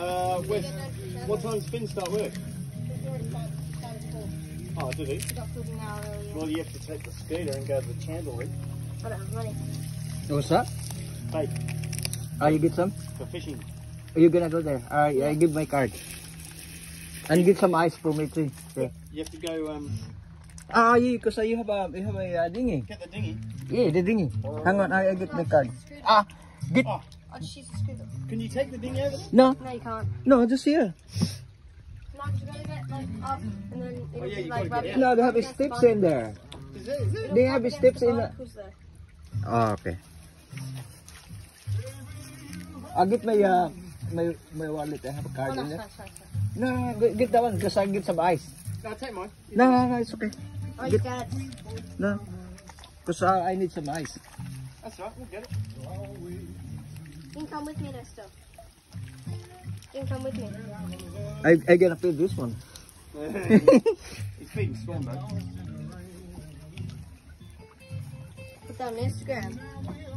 What time does Finn start work? Oh, did he? Well, you have to take the scooter and go to the chandlery. I don't have money. What's that? Bait You get some? for fishing. Are you gonna go there? I give my card. And get some ice for me too. Yeah. You have to go. Yeah, because you have a dinghy. Get the dinghy. Yeah, the dinghy. Hang on, I get my card. Get. Oh, I'll just use the scooter. can you take the dinghy over? No, No, you can't. no, just here. No, you gotta get like up and then it'll yeah, be you like gotta get rubbing. No, they have steps in there. Is it? They have steps in there. Oh, okay. I'll get my my wallet. I have a card in there. No, get that one because I get some ice. No, take mine. No, it's okay. Oh, you got it. No, because I need some ice. That's right, we'll get it. You can come with me next stuff. You can come with me. I gotta feed this one. He's feeding Swan, mate. Put that on Instagram.